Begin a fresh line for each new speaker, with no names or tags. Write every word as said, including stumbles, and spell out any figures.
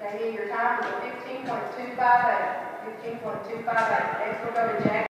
Katie, your time is fifteen point two five eight. fifteen point two five eight. Next we'll go to Jack.